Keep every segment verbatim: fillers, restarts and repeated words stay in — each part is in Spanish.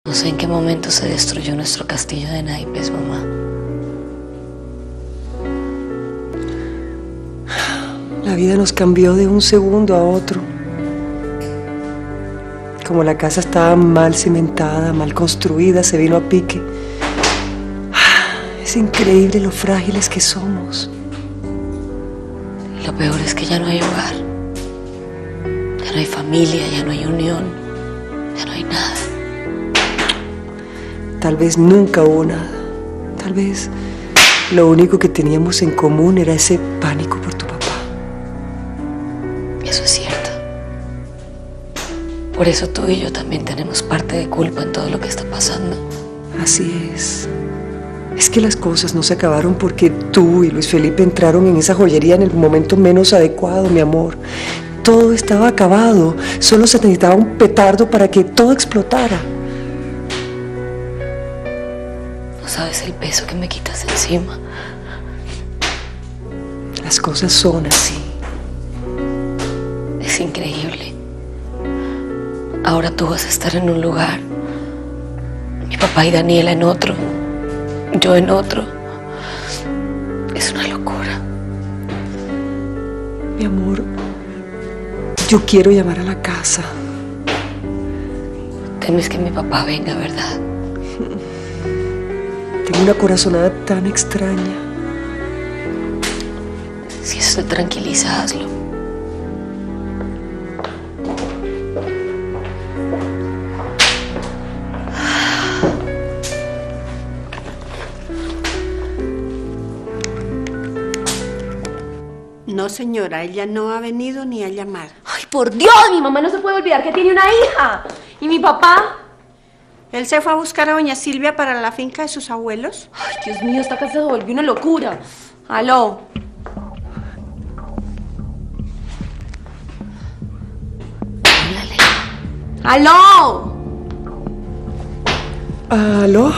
No sé en qué momento se destruyó nuestro castillo de naipes, mamá. La vida nos cambió de un segundo a otro. Como la casa estaba mal cimentada, mal construida, se vino a pique. Es increíble lo frágiles que somos. Lo peor es que ya no hay hogar. Ya no hay familia, ya no hay unión. Ya no hay nada. Tal vez nunca hubo nada. Tal vez lo único que teníamos en común era ese pánico por tu papá. Eso es cierto. Por eso tú y yo también tenemos parte de culpa en todo lo que está pasando. Así es. Es que las cosas no se acabaron porque tú y Luis Felipe entraron en esa joyería en el momento menos adecuado, mi amor. Todo estaba acabado. Solo se necesitaba un petardo para que todo explotara. No sabes el peso que me quitas encima. Las cosas son así. Es increíble. Ahora tú vas a estar en un lugar, mi papá y Daniela en otro, yo en otro. Es una locura. Mi amor, yo quiero llamar a la casa. Temes que mi papá venga, ¿verdad? Tengo una corazonada tan extraña. Si eso te tranquiliza, hazlo. No, señora, ella no ha venido ni a llamar. ¡Ay, por Dios! Mi mamá no se puede olvidar que tiene una hija. ¿Y mi papá? Él se fue a buscar a doña Silvia para la finca de sus abuelos. Ay, Dios mío, esta casa se volvió una locura. Aló. Háblale. ¡Aló! ¿Aló?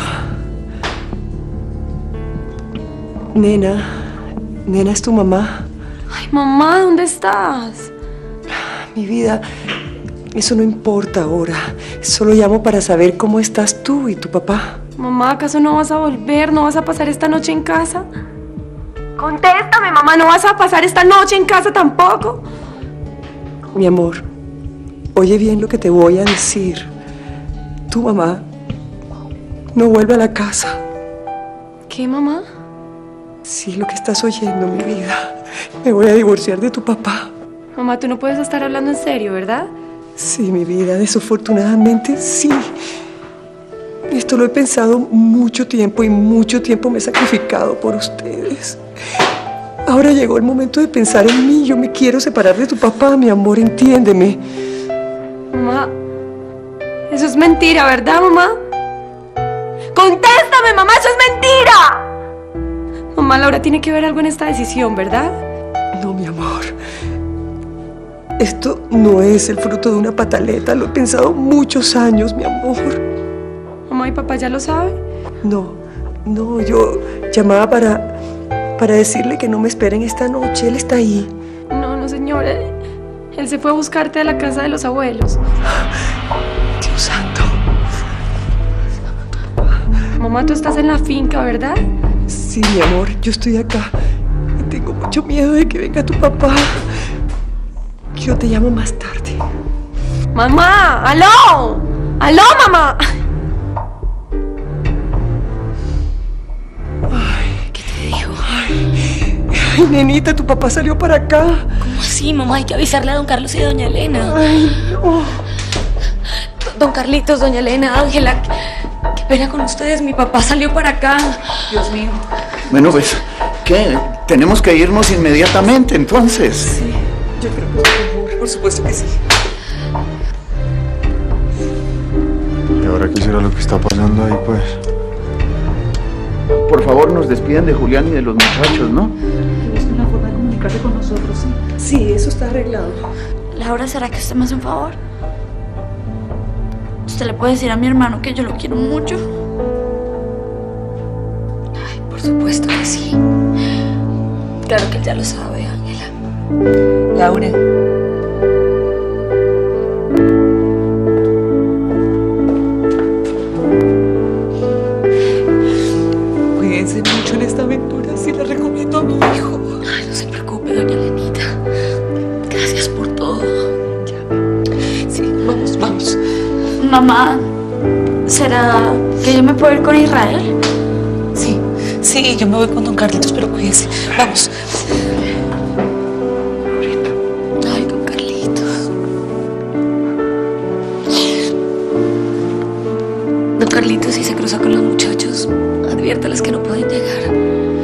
Nena, nena, ¿es tu mamá? Ay, mamá, ¿dónde estás? Mi vida, eso no importa ahora. Solo llamo para saber cómo estás tú y tu papá. Mamá, ¿acaso no vas a volver? ¿No vas a pasar esta noche en casa? Contéstame, mamá, ¿no vas a pasar esta noche en casa tampoco? Mi amor, oye bien lo que te voy a decir. Tu mamá no vuelve a la casa. ¿Qué, mamá? Sí, lo que estás oyendo, mi vida. Me voy a divorciar de tu papá. Mamá, tú no puedes estar hablando en serio, ¿verdad? Sí, mi vida, desafortunadamente sí. Esto lo he pensado mucho tiempo y mucho tiempo me he sacrificado por ustedes. Ahora llegó el momento de pensar en mí. Yo me quiero separar de tu papá, mi amor, entiéndeme. Mamá, eso es mentira, ¿verdad, mamá? ¡Contéstame, mamá! ¡Eso es mentira! Mamá, Laura tiene que ver algo en esta decisión, ¿verdad? No, mi amor. Esto no es el fruto de una pataleta. Lo he pensado muchos años, mi amor. Mamá y papá ya lo saben. No, no, yo llamaba para, para decirle que no me esperen esta noche. Él está ahí. No, no, señora. Él se fue a buscarte a la casa de los abuelos. Dios santo. Mamá, tú estás en la finca, ¿verdad? Sí, mi amor, yo estoy acá. Y tengo mucho miedo de que venga tu papá. Yo te llamo más tarde. ¡Mamá! ¡Aló! ¡Aló, mamá! Ay, ¿Qué te dijo? ay, ay, nenita, tu papá salió para acá. ¿Cómo así, mamá? Hay que avisarle a don Carlos y a doña Elena. Ay, no. Don Carlitos, doña Elena, Ángela, qué, qué pena con ustedes. Mi papá salió para acá. Dios mío. Bueno, pues, ¿qué? Tenemos que irnos inmediatamente, entonces. Sí, yo creo que es mejor. Por supuesto que sí. ¿Y ahora qué será lo que está pasando ahí, pues? Por favor, nos despiden de Julián y de los muchachos, ¿no? Es una forma de comunicarse con nosotros, sí. Sí, eso está arreglado. Laura, ¿será que usted me hace un favor? ¿Usted le puede decir a mi hermano que yo lo quiero mucho? Ay, por supuesto que sí. Claro que él ya lo sabe, Ángela. Laura. Mamá, ¿será que yo me puedo ir con Israel? Sí, sí, yo me voy con don Carlitos, pero cuídese. Vamos. Ay, don Carlitos. Don Carlitos, si se cruza con los muchachos, adviérteles que no pueden llegar.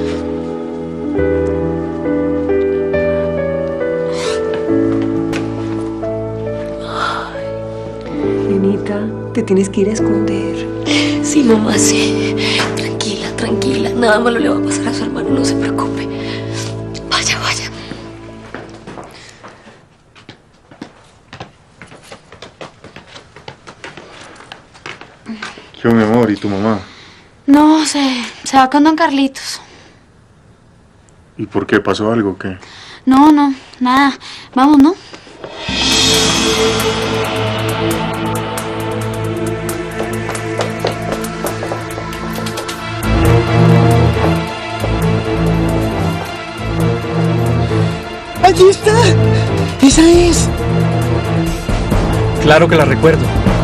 Nenita, te tienes que ir a esconder. Sí, mamá, sí. Tranquila, tranquila. Nada malo le va a pasar a su hermano, no se preocupe. Vaya, vaya. ¿Qué, mi amor? ¿Y tu mamá? No, se, se va con don Carlitos. ¿Y por qué? ¿Pasó algo o qué? No, no, nada. Vamos, ¿no? ¡Allí está! ¡Esa es! Claro que la recuerdo.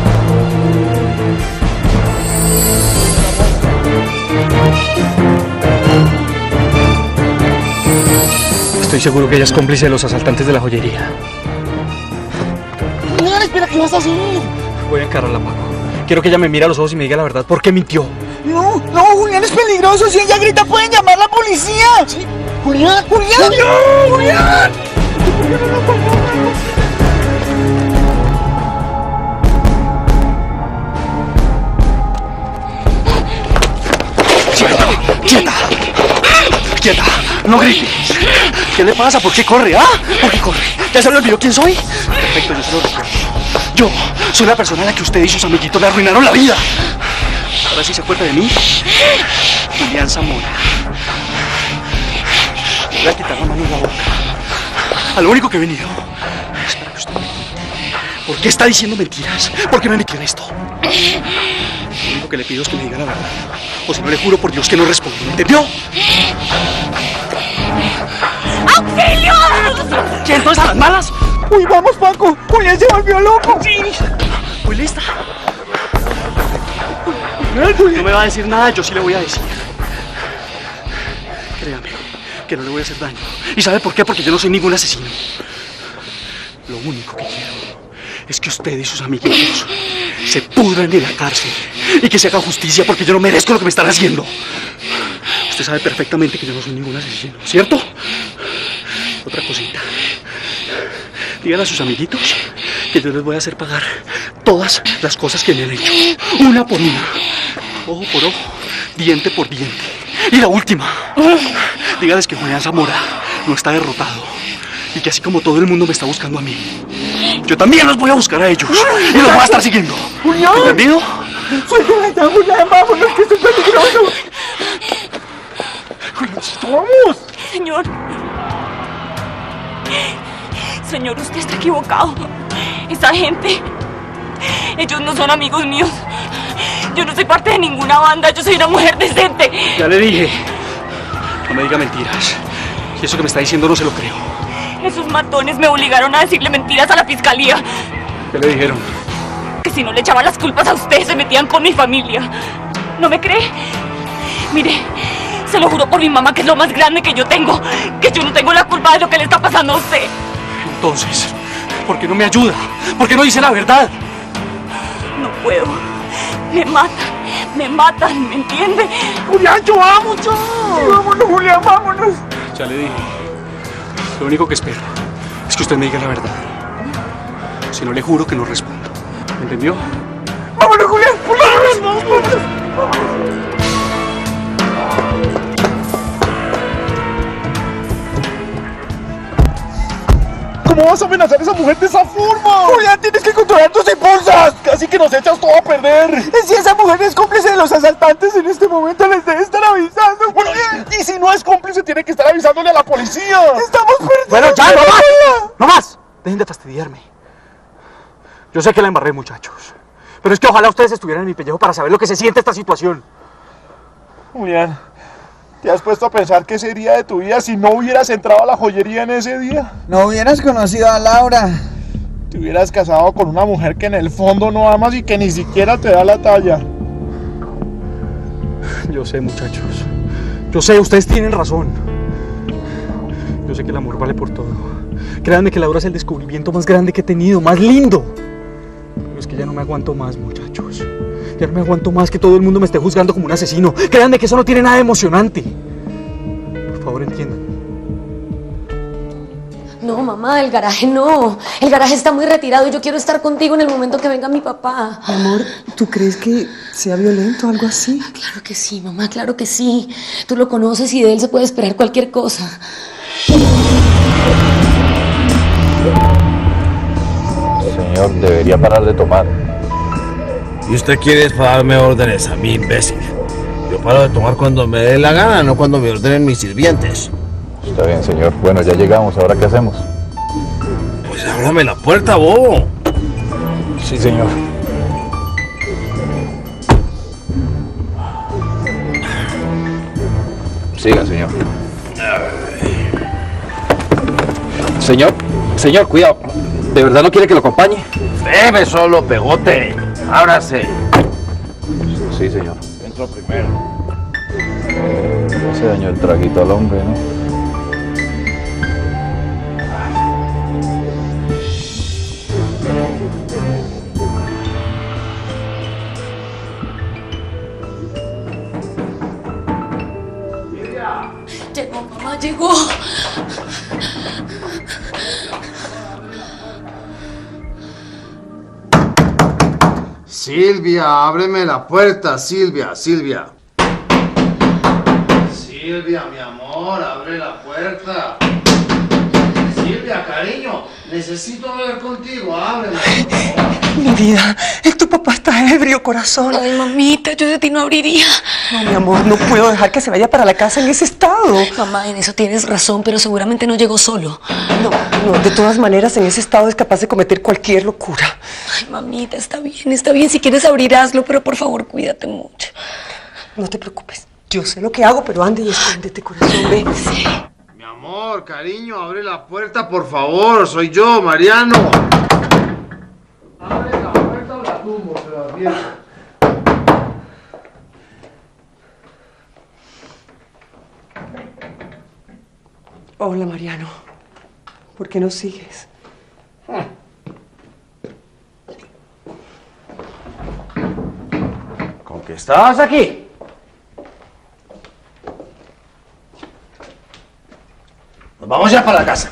Estoy seguro que ella es cómplice de los asaltantes de la joyería. Julián, espera, ¿qué vas a hacer? Voy a encararla, Paco. Quiero que ella me mire a los ojos y me diga la verdad. ¿Por qué mintió? No, no, Julián, es peligroso. Si ella grita, pueden llamar a la policía. ¿Sí? Julián, Julián. ¡No, Julián! ¡Quieta! ¡Quieta! ¡No grites! ¿Qué le pasa? ¿Por qué corre? ¿Ah? ¿Por qué corre? ¿Ya se le olvidó quién soy? Perfecto, yo se lo recuerdo. Yo soy la persona a la que usted y sus amiguitos le arruinaron la vida. Ahora sí se acuerda de mí. Julián Zamora. Le voy a quitar la mano de la boca. A lo único que he venido es para que usted me cuente. ¿Por qué está diciendo mentiras? ¿Por qué me metió en esto? Lo único que le pido es que me diga la verdad. O si no, le juro por Dios que no respondo. ¿Me entendió? ¡Auxilio! ¿Qué? ¿Entonces a las malas? ¡Uy, vamos, Paco! ¡Julián se volvió loco! Sí. Muy lista. No me va a decir nada, yo sí le voy a decir. Créame, que no le voy a hacer daño. ¿Y sabe por qué? Porque yo no soy ningún asesino. Lo único que quiero es que usted y sus amiguitos se pudran en la cárcel y que se haga justicia, porque yo no merezco lo que me están haciendo. Usted sabe perfectamente que yo no soy ningún asesino, ¿cierto? Otra cosita. Díganle a sus amiguitos que yo les voy a hacer pagar todas las cosas que me han hecho, una por una, ojo por ojo, diente por diente. Y la última, díganles que Julián Zamora no está derrotado y que así como todo el mundo me está buscando a mí, yo también los voy a buscar a ellos y los voy a estar siguiendo. ¿Entendido? ¡Julián, Julián, vámonos, que esto es peligroso! ¡Vamos! Señor. Señor, usted está equivocado. Esa gente, ellos no son amigos míos. Yo no soy parte de ninguna banda, yo soy una mujer decente. Ya le dije, no me diga mentiras. Y eso que me está diciendo no se lo creo. Esos matones me obligaron a decirle mentiras a la fiscalía. ¿Qué le dijeron? Que si no le echaban las culpas a usted, se metían con mi familia. ¿No me cree? Mire, se lo juro por mi mamá, que es lo más grande que yo tengo, que yo no tengo la culpa de lo que le está pasando a usted. Entonces, ¿por qué no me ayuda? ¿Por qué no dice la verdad? No puedo. Me matan, me matan, ¿me entiende? ¡Julián, yo vamos, yo! Sí, vámonos, Julián, vámonos. Ya le dije. Lo único que espero es que usted me diga la verdad. Si no, le juro que no respondo. ¿Me entendió? ¡Vámonos, Julián! ¡Vámonos, vámonos! vámonos. ¿Cómo vas a amenazar a esa mujer de esa forma? Julián, tienes que controlar tus impulsos. Casi que nos echas todo a perder. Si esa mujer es cómplice de los asaltantes, en este momento les debe estar avisando. Bueno, y, y si no es cómplice, tiene que estar avisándole a la policía. Estamos perdidos. Bueno, ya, no más. No más. Dejen de fastidiarme. Yo sé que la embarré, muchachos. Pero es que ojalá ustedes estuvieran en mi pellejo para saber lo que se siente esta situación. Julián, ¿te has puesto a pensar qué sería de tu vida si no hubieras entrado a la joyería en ese día? No hubieras conocido a Laura. Te hubieras casado con una mujer que en el fondo no amas y que ni siquiera te da la talla. Yo sé, muchachos. Yo sé, ustedes tienen razón. Yo sé que el amor vale por todo. Créanme que Laura es el descubrimiento más grande que he tenido, más lindo. Pero es que ya no me aguanto más, muchachos. Ya no me aguanto más que todo el mundo me esté juzgando como un asesino. Créanme que eso no tiene nada de emocionante. Por favor, entiendan. No, mamá, el garaje no. El garaje está muy retirado y yo quiero estar contigo en el momento que venga mi papá. Amor, ¿tú crees que sea violento o algo así? Ah, claro que sí, mamá, claro que sí. Tú lo conoces y de él se puede esperar cualquier cosa. Señor, debería parar de tomar. ¿Y usted quiere darme órdenes a mí, imbécil? Yo paro de tomar cuando me dé la gana, no cuando me ordenen mis sirvientes. Está bien, señor. Bueno, ya llegamos. ¿Ahora qué hacemos? Pues ábrame la puerta, bobo. Sí, señor. Siga, señor. Señor, señor, cuidado. ¿De verdad no quiere que lo acompañe? Bebe solo, pegote. Ábrase. Sí, señor. Entro primero. Se dañó el traguito al hombre, ¿no? Llegó, mamá, llegó. Silvia, ábreme la puerta, Silvia, Silvia. Silvia, mi amor, abre la puerta. Silvia, cariño, necesito hablar contigo, ábreme. Mi vida, tu papá está ebrio, corazón. Ay, mamita, yo de ti no abriría. No, mi amor, no puedo dejar que se vaya para la casa en ese estado. Mamá, en eso tienes razón, pero seguramente no llegó solo. No, no, de todas maneras, en ese estado es capaz de cometer cualquier locura. Ay, mamita, está bien, está bien. Si quieres abrir, hazlo, pero por favor, cuídate mucho. No te preocupes. Yo sé lo que hago, pero ande y escóndete, corazón, ve. Sí. Mi amor, cariño, abre la puerta, por favor. Soy yo, Mariano. Abre la puerta o la tumbo, se la advierto. Hola, Mariano. ¿Por qué no sigues? ¿Con qué estabas aquí? Nos vamos ya para la casa.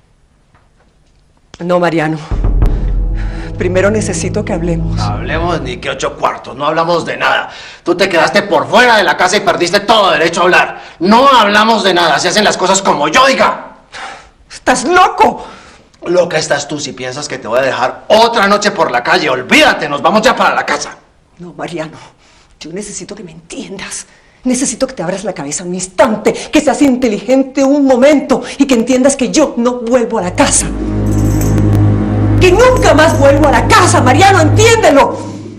No, Mariano. Primero necesito que hablemos. Hablemos ni que ocho cuartos, no hablamos de nada. Tú te quedaste por fuera de la casa y perdiste todo derecho a hablar. No hablamos de nada, se hacen las cosas como yo diga. ¡Estás loco! Loca estás tú si piensas que te voy a dejar otra noche por la calle. Olvídate, nos vamos ya para la casa. No, Mariano, yo necesito que me entiendas. Necesito que te abras la cabeza un instante, que seas inteligente un momento y que entiendas que yo no vuelvo a la casa. Que nunca más vuelvo a la casa, Mariano, entiéndelo.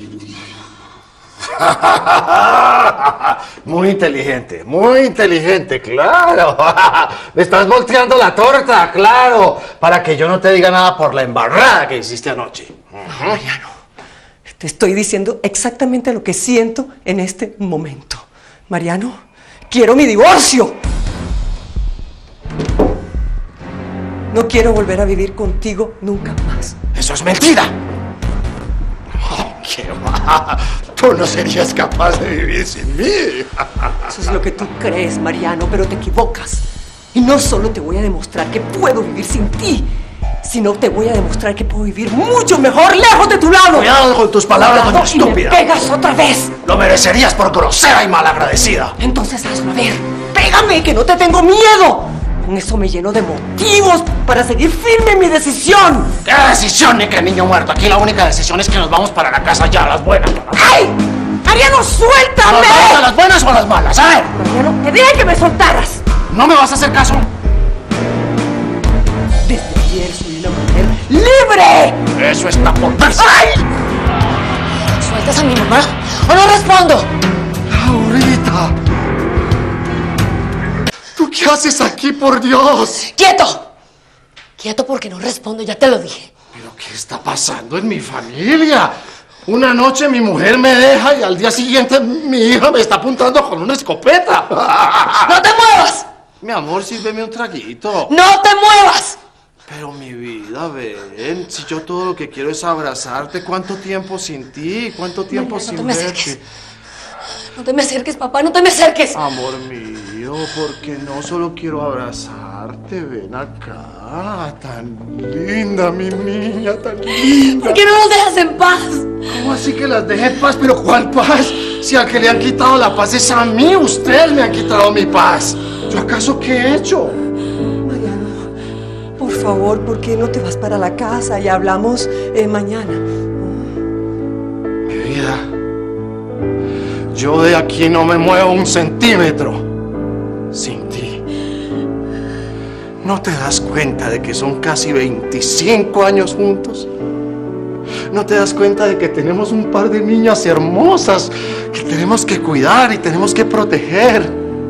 Muy inteligente, muy inteligente, claro. Me estás volteando la torta, claro, para que yo no te diga nada por la embarrada que hiciste anoche. No, Mariano, te estoy diciendo exactamente lo que siento en este momento. Mariano, quiero mi divorcio. No quiero volver a vivir contigo nunca más. ¡Eso es mentira! Oh, ¡qué va! Tú no serías capaz de vivir sin mí. Eso es lo que tú crees, Mariano, pero te equivocas. Y no solo te voy a demostrar que puedo vivir sin ti, sino te voy a demostrar que puedo vivir mucho mejor lejos de tu lado. Cuidado con tus palabras, doña estúpida. ¡Me pegas otra vez! Lo merecerías por grosera y malagradecida. Entonces hazlo, a ver. ¡Pégame, que no te tengo miedo! Con eso me lleno de motivos para seguir firme en mi decisión. ¿Qué decisión, ni que niño muerto? Aquí la única decisión es que nos vamos para la casa ya, las buenas. ¡Ay! ¡Mariano, suéltame! ¿Nos vamos a las buenas o a las malas? A ver. Mariano, te dije que me soltaras. ¿No me vas a hacer caso? Desde ayer soy una mujer libre. Eso está por verse. ¡Ay! ¿Sueltas a mi mamá o no respondo? Laurita. ¿Tú qué haces aquí, por Dios? ¡Quieto! Quieto porque no respondo, ya te lo dije. ¿Pero qué está pasando en mi familia? Una noche mi mujer me deja y al día siguiente mi hija me está apuntando con una escopeta. ¡No te muevas! Mi amor, sírveme un traguito. ¡No te muevas! Pero mi vida, ven, si yo todo lo que quiero es abrazarte, ¿cuánto tiempo sin ti? ¿Cuánto tiempo María, no sin te me verte? acerques. No te me acerques, papá, no te me acerques. Amor mío, porque no solo quiero abrazarte, ven acá, tan linda mi niña, tan linda. ¿Por qué no nos dejas en paz? ¿Cómo así que las deje en paz? ¿Pero cuál paz? Si al que le han quitado la paz es a mí, ustedes me han quitado mi paz. ¿Yo acaso qué he hecho? Por favor, ¿por qué no te vas para la casa y hablamos eh, mañana? Mi vida, yo de aquí no me muevo un centímetro sin ti. ¿No te das cuenta de que son casi veinticinco años juntos? ¿No te das cuenta de que tenemos un par de niñas hermosas que tenemos que cuidar y tenemos que proteger?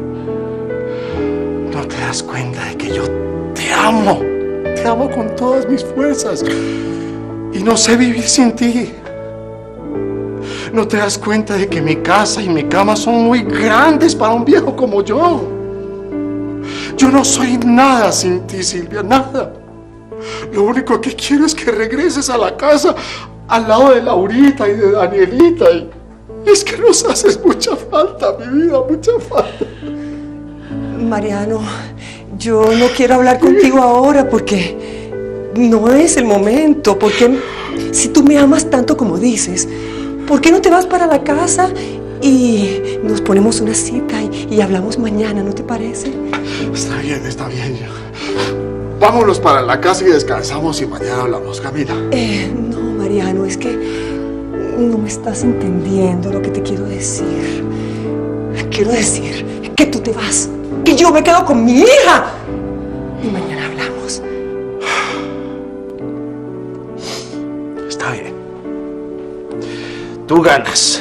¿No te das cuenta de que yo te amo? Te amo con todas mis fuerzas y no sé vivir sin ti. ¿No te das cuenta de que mi casa y mi cama son muy grandes para un viejo como yo? Yo no soy nada sin ti, Silvia, nada. Lo único que quiero es que regreses a la casa al lado de Laurita y de Danielita. Y es que nos haces mucha falta, mi vida, mucha falta. Mariano, yo no quiero hablar contigo ahora porque no es el momento. Porque si tú me amas tanto como dices, ¿por qué no te vas para la casa y nos ponemos una cita y, y hablamos mañana, ¿no te parece? Está bien, está bien. Vámonos para la casa y descansamos y mañana hablamos, Camila. Eh, no, Mariano, es que no me estás entendiendo lo que te quiero decir. Quiero decir que tú te vas, que yo me quedo con mi hija y mañana hablamos. Está bien. Tú ganas.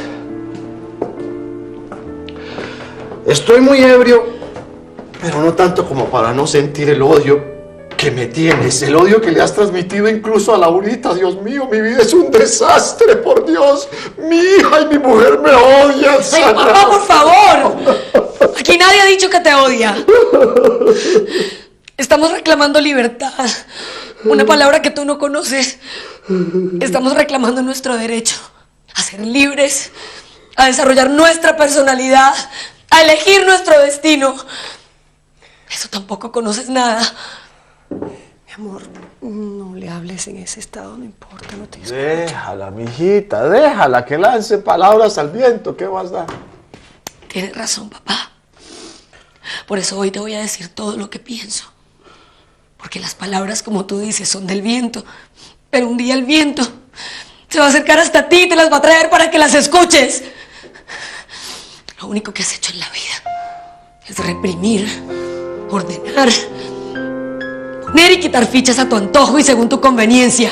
Estoy muy ebrio, pero no tanto como para no sentir el odio que me tienes, el odio que le has transmitido incluso a Laurita. Dios mío, mi vida es un desastre, por Dios. Mi hija y mi mujer me odian. ¡Ay, papá, por favor! Aquí nadie ha dicho que te odia. Estamos reclamando libertad, una palabra que tú no conoces. Estamos reclamando nuestro derecho a ser libres, a desarrollar nuestra personalidad, a elegir nuestro destino. Eso tampoco conoces nada. Mi amor, no le hables en ese estado, no importa, no te escucho. Déjala, mijita, déjala que lance palabras al viento. ¿Qué vas a dar? Tienes razón, papá. Por eso hoy te voy a decir todo lo que pienso. Porque las palabras, como tú dices, son del viento. Pero un día el viento se va a acercar hasta ti y te las va a traer para que las escuches. Lo único que has hecho en la vida es reprimir, ordenar, poner y quitar fichas a tu antojo y según tu conveniencia.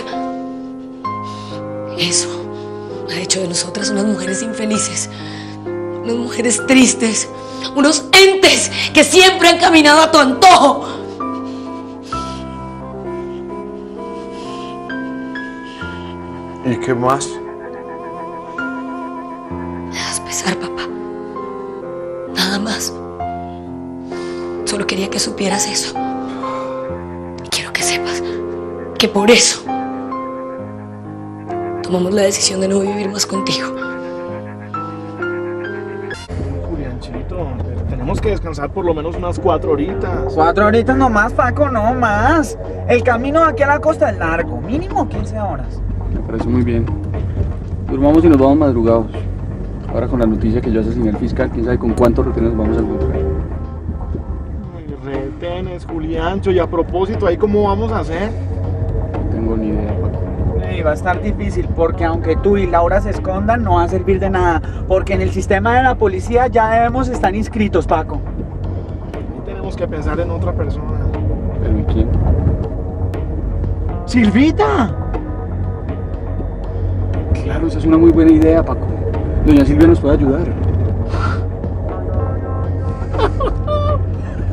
Eso ha hecho de nosotras unas mujeres infelices, unas mujeres tristes, unos entes que siempre han caminado a tu antojo. ¿Y qué más? Me das pesar, papá. Nada más. Solo quería que supieras eso. Y quiero que sepas que por eso tomamos la decisión de no vivir más contigo. Julianchito, tenemos que descansar por lo menos unas cuatro horitas. Cuatro horitas nomás, Paco, no más. El camino aquí a la costa es largo, mínimo quince horas. Me parece muy bien. Durmamos y nos vamos madrugados. Ahora con la noticia que yo asesiné al fiscal, quién sabe con cuántos retenes nos vamos a encontrar. Ay, retenes, Juliancho, y a propósito, ¿ahí cómo vamos a hacer? No tengo ni idea, Paco. Sí, va a estar difícil porque aunque tú y Laura se escondan, no va a servir de nada. Porque en el sistema de la policía ya debemos estar inscritos, Paco. Y tenemos que pensar en otra persona. ¿Pero en quién? ¡Silvita! Claro, esa es una muy buena idea, Paco. Doña Silvia nos puede ayudar.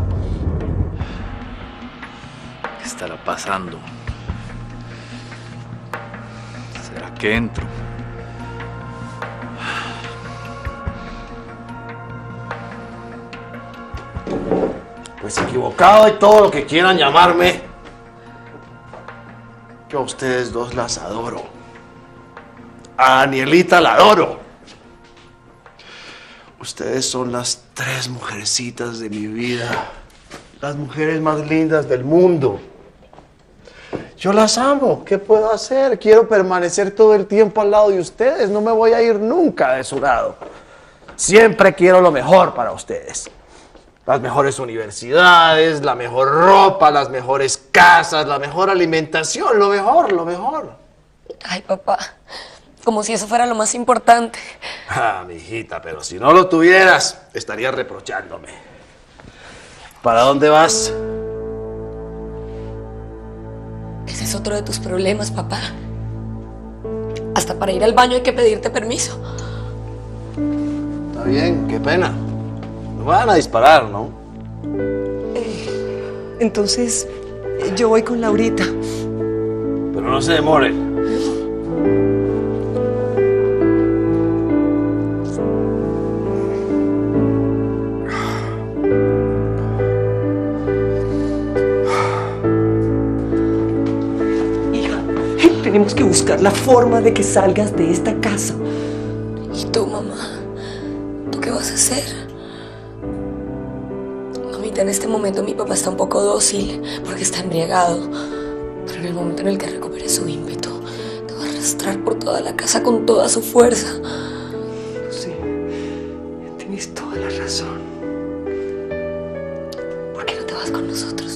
¿Qué estará pasando? que entro. Pues equivocado de todo lo que quieran llamarme. Yo a ustedes dos las adoro. A Danielita la adoro. Ustedes son las tres mujercitas de mi vida. Las mujeres más lindas del mundo. Yo las amo. ¿Qué puedo hacer? Quiero permanecer todo el tiempo al lado de ustedes. No me voy a ir nunca de su lado. Siempre quiero lo mejor para ustedes. Las mejores universidades, la mejor ropa, las mejores casas, la mejor alimentación, lo mejor, lo mejor. Ay, papá, como si eso fuera lo más importante. Ah, mi hijita, pero si no lo tuvieras, estarías reprochándome. ¿Para dónde vas? Ese es otro de tus problemas, papá. Hasta para ir al baño hay que pedirte permiso. Está bien, qué pena. Me van a disparar, ¿no? Eh, entonces, yo voy con Laurita. Pero no se demore. Hija, tenemos que buscar la forma de que salgas de esta casa. ¿Y tú, mamá? ¿Tú qué vas a hacer? En este momento mi papá está un poco dócil porque está embriagado, pero en el momento en el que recupere su ímpetu te va a arrastrar por toda la casa con toda su fuerza. Sí, tienes toda la razón. ¿Por qué no te vas con nosotros?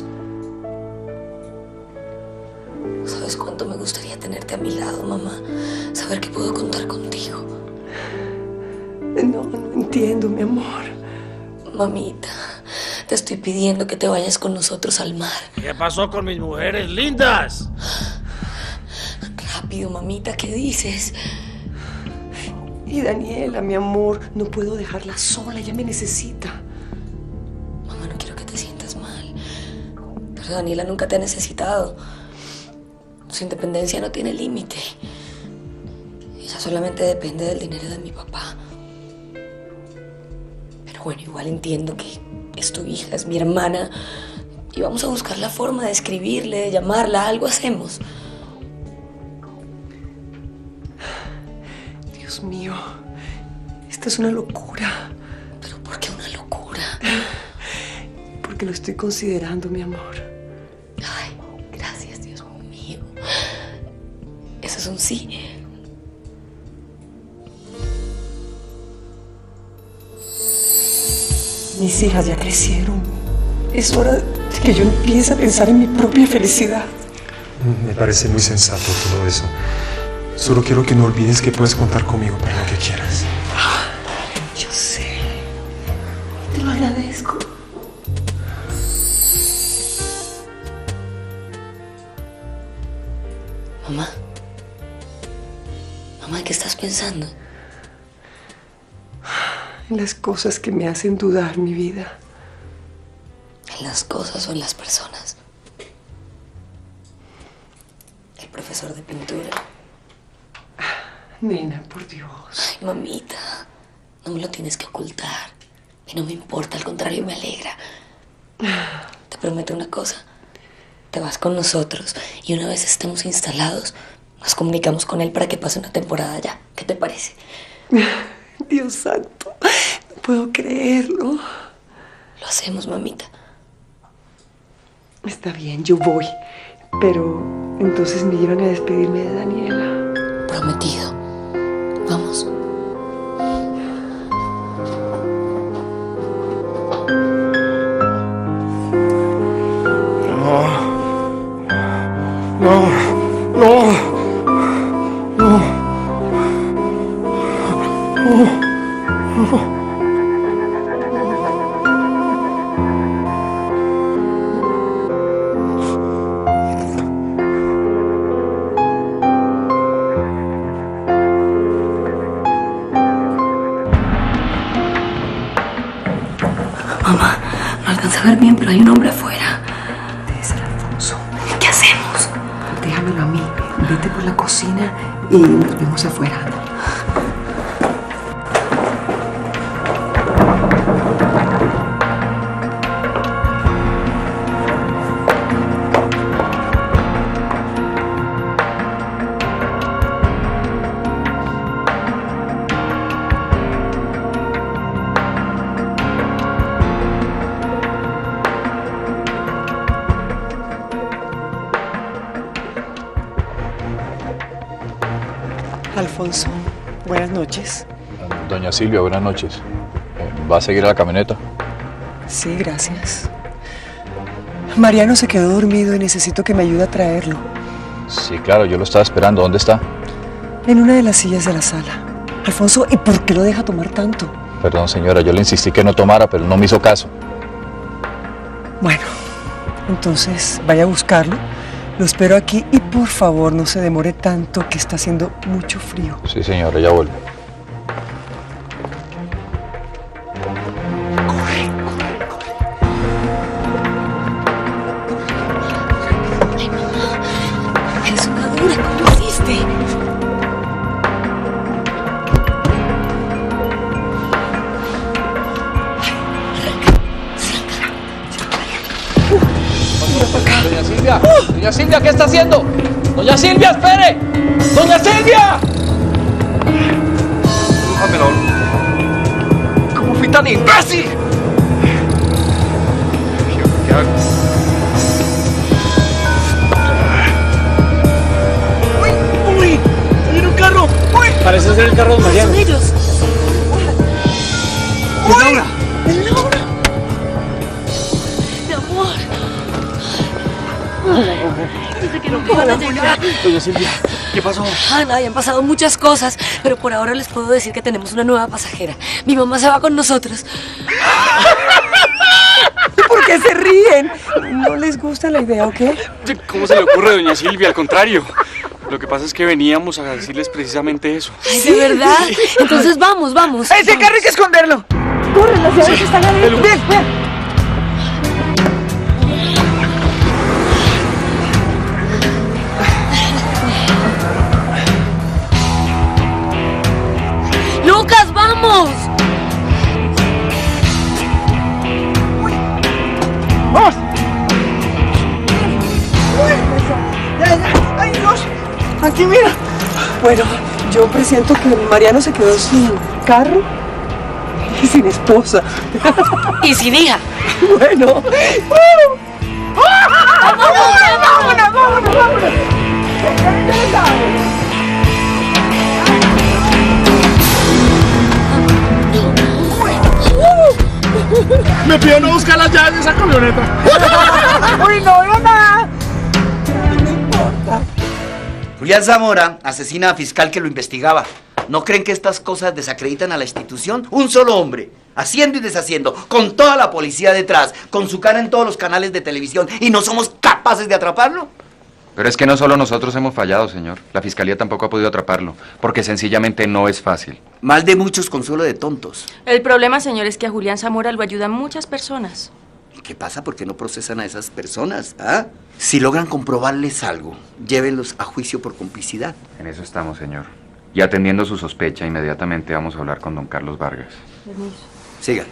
¿Sabes cuánto me gustaría tenerte a mi lado, mamá? Saber que puedo contar contigo. No, no entiendo, mi amor. Mamita, te estoy pidiendo que te vayas con nosotros al mar. ¿Qué pasó con mis mujeres lindas? Rápido, mamita, ¿qué dices? Y Daniela, mi amor, no puedo dejarla sola, ella me necesita. Mamá, no quiero que te sientas mal, pero Daniela nunca te ha necesitado. Su independencia no tiene límite. Ella solamente depende del dinero de mi papá. Bueno, igual entiendo que es tu hija, es mi hermana. Y vamos a buscar la forma de escribirle, de llamarla, algo hacemos. Dios mío, esta es una locura. ¿Pero por qué una locura? Porque lo estoy considerando, mi amor. Ay, gracias, Dios mío. Eso es un sí. Mis hijas ya crecieron. Es hora de que yo empiece a pensar en mi propia felicidad. Me parece muy sensato todo eso. Solo quiero que no olvides que puedes contar conmigo para lo que quieras. Yo sé. Te lo agradezco. Mamá. Mamá, ¿qué estás pensando? En las cosas que me hacen dudar mi vida. ¿En las cosas o en las personas? El profesor de pintura. Nena, por Dios. Ay, mamita, no me lo tienes que ocultar. Y no me importa, al contrario, me alegra. Te prometo una cosa. Te vas con nosotros y una vez estemos instalados, nos comunicamos con él para que pase una temporada allá. ¿Qué te parece? Dios santo, no puedo creerlo. Lo hacemos, mamita. Está bien, yo voy. Pero entonces me llevan a despedirme de Daniela. Prometido. Vamos. No. No. No. No. No. Mamá, no alcanza a ver bien, pero hay un hombre afuera. Debe ser Alfonso. ¿Qué hacemos? Déjamelo a mí. Vete por la cocina y nos vemos afuera. Alfonso, buenas noches. Doña Silvia, buenas noches. ¿Va a seguir a la camioneta? Sí, gracias. Mariano se quedó dormido y necesito que me ayude a traerlo. Sí, claro, yo lo estaba esperando. ¿Dónde está? En una de las sillas de la sala. Alfonso, ¿y por qué lo deja tomar tanto? Perdón, señora, yo le insistí que no tomara, pero no me hizo caso. Bueno, entonces vaya a buscarlo. Lo espero aquí y por favor no se demore tanto que está haciendo mucho frío. Sí, señora, ya vuelvo. Corre, corre, corre. Ay, mamá, eres una dura, ¿cómo hiciste? Doña Silvia, doña Silvia, ¿qué está haciendo? Doña Silvia, espere. Doña Silvia. Déjamelo. ¿Cómo fui tan imbécil? ¿Qué hago? ¡Uy! ¡Uy! ¡Viene un carro! ¡Uy! Parece ser el carro de Mariano. Son ellos. ¡Es Laura! ¡Es Laura! Mi amor. Dice que no van a llegar. Doña Silvia, ¿qué pasó? Ah, nada, y han pasado muchas cosas, pero por ahora les puedo decir que tenemos una nueva pasajera. Mi mamá se va con nosotros. ¿Por qué se ríen? ¿No les gusta la idea o qué? ¿Cómo se le ocurre, doña Silvia? Al contrario. Lo que pasa es que veníamos a decirles precisamente eso. Ay, ¿de verdad? Entonces vamos, vamos. ¡Ese vamos. carro hay que esconderlo! ¡Corre, las llaves Sí. están adentro! ¡Ven, ven! ¡Lucas, vamos! ¡Vamos! ¡Ya, ya! ¡Ay, Dios! ¡Aquí, mira! Bueno, yo presiento que Mariano se quedó sin carro y sin esposa. Y sin hija. Bueno. ¡Vámonos, vámonos, vámonos, vámonos! Me pidió no buscar las llaves de esa camioneta. ¡Uy, no, no, nada! No importa. Julián Zamora asesina a fiscal que lo investigaba. ¿No creen que estas cosas desacreditan a la institución? Un solo hombre, haciendo y deshaciendo, con toda la policía detrás, con su cara en todos los canales de televisión, y no somos capaces de atraparlo. Pero es que no solo nosotros hemos fallado, señor. La fiscalía tampoco ha podido atraparlo, porque sencillamente no es fácil. Mal de muchos, consuelo de tontos. El problema, señor, es que a Julián Zamora lo ayudan muchas personas. ¿Y qué pasa? ¿Por qué no procesan a esas personas? ¿Ah? Si logran comprobarles algo, llévenlos a juicio por complicidad. En eso estamos, señor. Y atendiendo su sospecha, inmediatamente vamos a hablar con don Carlos Vargas. Sigan.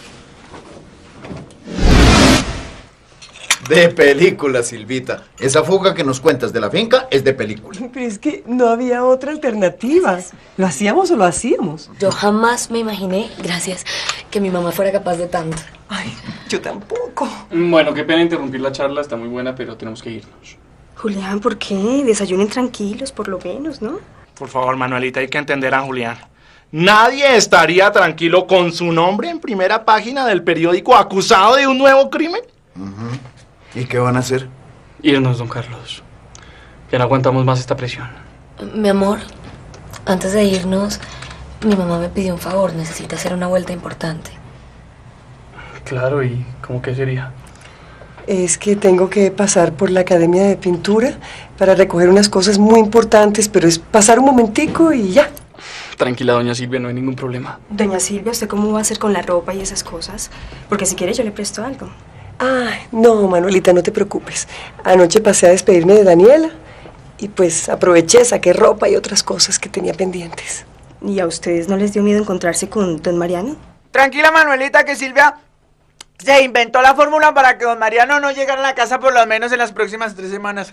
De película, Silvita. Esa fuga que nos cuentas de la finca es de película. Pero es que no había otra alternativa. ¿Lo hacíamos o lo hacíamos? Yo jamás me imaginé, gracias, que mi mamá fuera capaz de tanto. Ay, yo tampoco. Bueno, qué pena interrumpir la charla, está muy buena, pero tenemos que irnos. Julián, ¿por qué? Desayunen tranquilos, por lo menos, ¿no? Por favor, Manuelita, hay que entender a Julián. Nadie estaría tranquilo con su nombre en primera página del periódico acusado de un nuevo crimen. Uh-huh. ¿Y qué van a hacer? Irnos, don Carlos. Ya no aguantamos más esta presión. Mi amor, antes de irnos, mi mamá me pidió un favor. Necesita hacer una vuelta importante. Claro, ¿y cómo que sería? Es que tengo que pasar por la Academia de Pintura para recoger unas cosas muy importantes, pero es pasar un momentico y ya. Tranquila, doña Silvia, no hay ningún problema. Doña Silvia, ¿usted cómo va a hacer con la ropa y esas cosas? Porque si quiere yo le presto algo. Ay, no, Manuelita, no te preocupes. Anoche pasé a despedirme de Daniela Y pues aproveché, saqué ropa y otras cosas que tenía pendientes. ¿Y a ustedes no les dio miedo encontrarse con don Mariano? Tranquila, Manuelita, que Silvia se inventó la fórmula para que don Mariano no llegara a la casa por lo menos en las próximas tres semanas.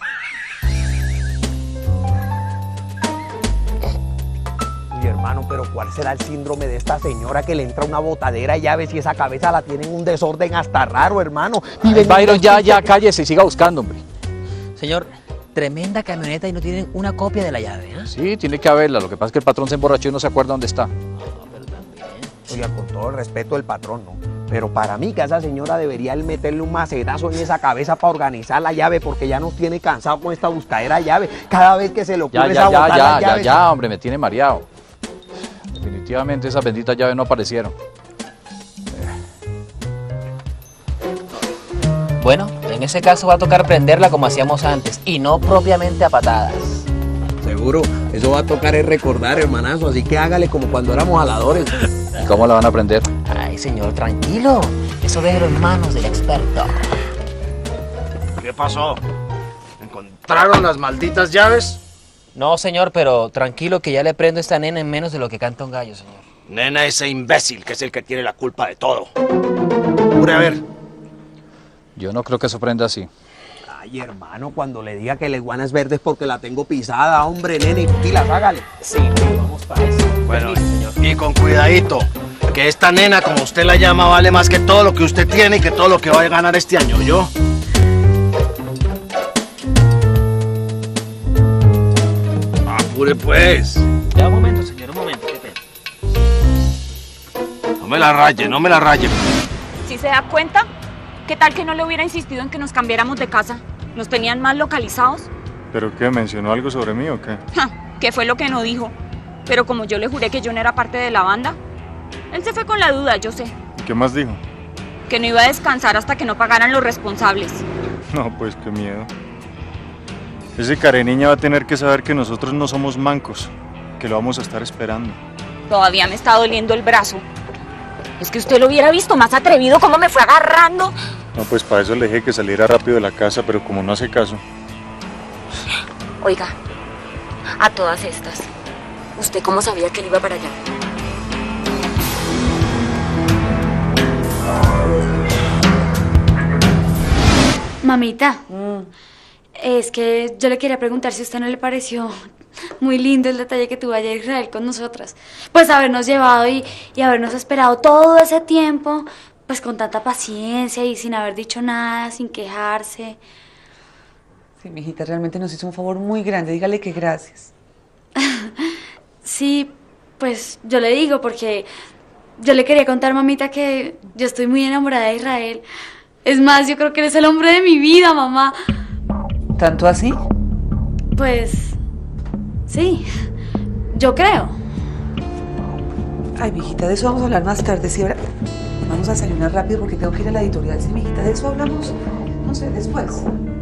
Uy, hermano, pero ¿cuál será el síndrome de esta señora que le entra una botadera de llaves y esa cabeza la tiene en un desorden hasta raro, hermano? Ay, Byron, ya, ya, cállese y siga buscando, hombre. Señor, tremenda camioneta y no tienen una copia de la llave, ¿eh? Sí, tiene que haberla. Lo que pasa es que el patrón se emborrachó y no se acuerda dónde está. Oiga, con todo el respeto del patrón, ¿no? Pero para mí que a esa señora debería él meterle un macetazo en esa cabeza para organizar la llave, porque ya nos tiene cansado con esta buscadera de llave. Cada vez que se le ocurre Ya, ya, esa ya, botar ya, las ya, llaves. ya, hombre, me tiene mareado. Definitivamente esas benditas llaves no aparecieron. Bueno, en ese caso va a tocar prenderla como hacíamos antes, y no propiamente a patadas. Seguro, eso va a tocar es recordar, hermanazo, así que hágale como cuando éramos aladores. ¿Y cómo la van a prender? Ay, señor, tranquilo. Eso déjelo en manos del experto. ¿Qué pasó? ¿Encontraron las malditas llaves? No, señor, pero tranquilo que ya le prendo a esta nena en menos de lo que canta un gallo, señor. Nena, ese imbécil que es el que tiene la culpa de todo. Jure, a ver. Yo no creo que eso prenda así. Ay, hermano, cuando le diga que la iguana es verde es porque la tengo pisada, hombre, nene, pilas, hágale. Sí, vamos para eso. Bueno, y con cuidadito, que esta nena, como usted la llama, vale más que todo lo que usted tiene y que todo lo que va a ganar este año, ¿yo? Apure pues. Ya, un momento, señor, un momento, qué pena. No me la raye, no me la raye. ¿Sí se da cuenta? ¿Qué tal que no le hubiera insistido en que nos cambiáramos de casa? ¿Nos tenían mal localizados? ¿Pero qué? ¿Mencionó algo sobre mí o qué? Ja, ¿qué fue lo que no dijo? Pero como yo le juré que yo no era parte de la banda, él se fue con la duda, yo sé. ¿Qué más dijo? Que no iba a descansar hasta que no pagaran los responsables. No, pues qué miedo. Ese careniña va a tener que saber que nosotros no somos mancos, que lo vamos a estar esperando. Todavía me está doliendo el brazo. Es que usted lo hubiera visto más atrevido, cómo me fue agarrando. No, pues para eso le dije que saliera rápido de la casa, pero como no hace caso. Oiga, a todas estas, ¿usted cómo sabía que él iba para allá? Mamita, es que yo le quería preguntar si a usted no le pareció muy lindo el detalle que tuvo allá Israel con nosotras. Pues habernos llevado y, y habernos esperado todo ese tiempo, pues con tanta paciencia y sin haber dicho nada, sin quejarse. Sí, mi hijita, realmente nos hizo un favor muy grande. Dígale que gracias. Sí, pues yo le digo porque yo le quería contar, mamita, que yo estoy muy enamorada de Israel. Es más, yo creo que él es el hombre de mi vida, mamá. ¿Tanto así? Pues sí, yo creo. Ay, mijita, de eso vamos a hablar más tarde, ¿sí? Ahora vamos a desayunar rápido porque tengo que ir a la editorial. Sí, mijita, de eso hablamos, no sé, después.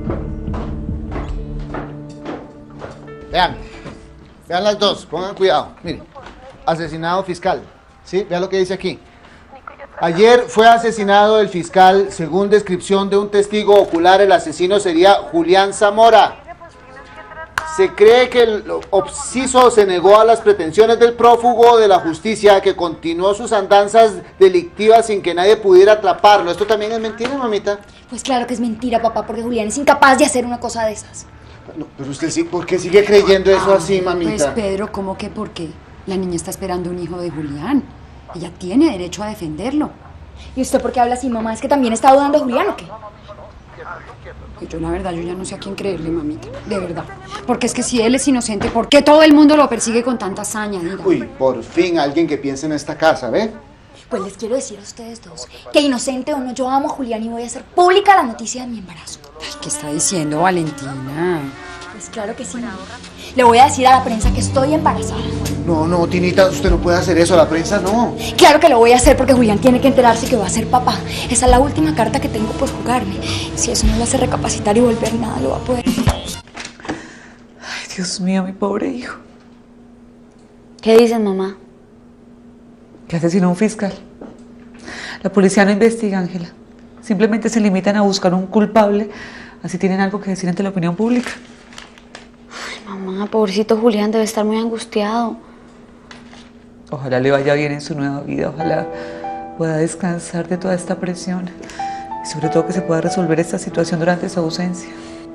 Vean, vean las dos, pongan cuidado. Miren, asesinado fiscal. ¿Sí? Vean lo que dice aquí. Ayer fue asesinado el fiscal, según descripción de un testigo ocular, el asesino sería Julián Zamora. Se cree que el obsiso se negó a las pretensiones del prófugo de la justicia, que continuó sus andanzas delictivas sin que nadie pudiera atraparlo. ¿Esto también es mentira, mamita? Pues claro que es mentira, papá, porque Julián es incapaz de hacer una cosa de esas. No, pero usted sí, ¿por qué sigue creyendo eso así, mamita? Pues Pedro, ¿cómo que por qué? La niña está esperando un hijo de Julián. Ella tiene derecho a defenderlo. ¿Y usted por qué habla así, mamá? ¿Es que también está dudando de Julián o qué? Pues yo la verdad, yo ya no sé a quién creerle, mamita. De verdad. Porque es que si él es inocente, ¿por qué todo el mundo lo persigue con tanta hazaña? Diga. Uy, por fin alguien que piense en esta casa, ¿ve? Pues les quiero decir a ustedes dos que inocente o no, yo amo a Julián y voy a hacer pública la noticia de mi embarazo. Ay, ¿qué está diciendo, Valentina? Pues claro que sí. Le voy a decir a la prensa que estoy embarazada. No, no, Tinita, usted no puede hacer eso, la prensa no. Claro que lo voy a hacer porque Julián tiene que enterarse que va a ser papá. Esa es la última carta que tengo por jugarme. Si eso no lo hace recapacitar y volver, nada lo va a poder. Ay, Dios mío, mi pobre hijo. ¿Qué dicen, mamá? Que asesinó a un fiscal. La policía no investiga, Ángela. Simplemente se limitan a buscar un culpable. Así tienen algo que decir ante la opinión pública. mamá, pobrecito Julián, debe estar muy angustiado. Ojalá le vaya bien en su nueva vida, ojalá pueda descansar de toda esta presión y sobre todo que se pueda resolver esta situación durante su ausencia.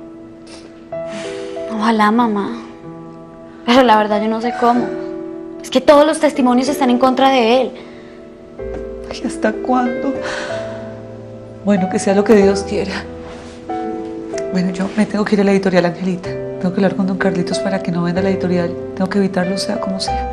Ojalá, mamá. Pero la verdad yo no sé cómo. Es que todos los testimonios están en contra de él. ¿Y hasta cuándo? Bueno, que sea lo que Dios quiera. Bueno, yo me tengo que ir a la editorial, Angelita. Tengo que hablar con don Carlitos para que no venda la editorial. Tengo que evitarlo, sea como sea.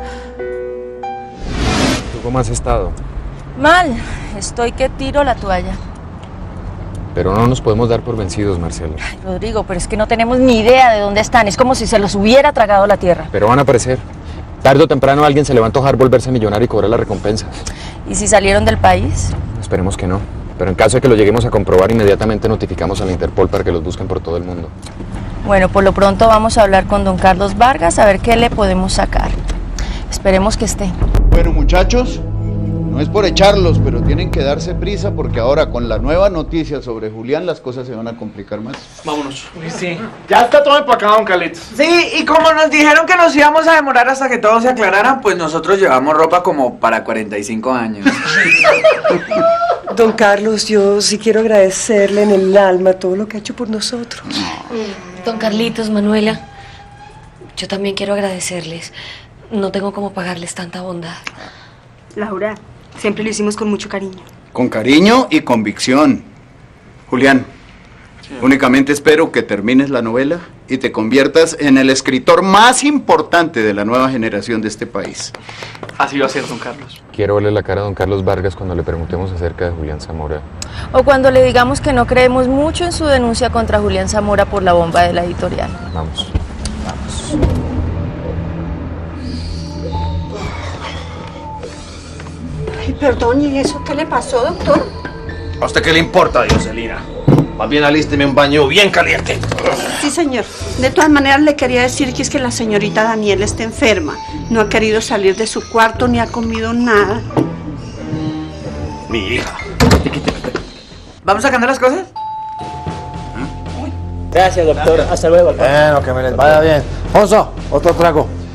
¿Tú cómo has estado? Mal. Estoy que tiro la toalla. Pero no nos podemos dar por vencidos, Marcelo. Ay, Rodrigo, pero es que no tenemos ni idea de dónde están. Es como si se los hubiera tragado la tierra. Pero van a aparecer. Tarde o temprano a alguien se le va a antojar volverse millonario y cobrar la recompensa. ¿Y si salieron del país? Esperemos que no. Pero en caso de que lo lleguemos a comprobar, inmediatamente notificamos a la Interpol para que los busquen por todo el mundo. Bueno, por lo pronto vamos a hablar con don Carlos Vargas a ver qué le podemos sacar. Esperemos que esté. Bueno, muchachos, no es por echarlos, pero tienen que darse prisa porque ahora con la nueva noticia sobre Julián las cosas se van a complicar más. Vámonos. Sí. Ya está todo empacado, don Carlitos. Sí, y como nos dijeron que nos íbamos a demorar hasta que todo se aclarara, pues nosotros llevamos ropa como para cuarenta y cinco años. Don Carlos, yo sí quiero agradecerle en el alma todo lo que ha hecho por nosotros. Don Carlitos, Manuela, yo también quiero agradecerles. No tengo cómo pagarles tanta bondad. Laura, siempre lo hicimos con mucho cariño. Con cariño y convicción. Julián, sí. Únicamente espero que termines la novela y te conviertas en el escritor más importante de la nueva generación de este país. Así va a ser, don Carlos. Quiero verle la cara a don Carlos Vargas cuando le preguntemos acerca de Julián Zamora. O cuando le digamos que no creemos mucho en su denuncia contra Julián Zamora por la bomba de la editorial. Vamos. Vamos. Ay, perdón, ¿y eso qué le pasó, doctor? ¿A usted qué le importa, Dioselina? Más bien alísteme un baño bien caliente. Sí, señor. De todas maneras, le quería decir que es que la señorita Daniela está enferma. No ha querido salir de su cuarto ni ha comido nada. Mi hija. ¿Vamos sacando las cosas? Gracias, doctor. Hasta luego. Bueno, que me les vaya bien. Fonso, otro trago.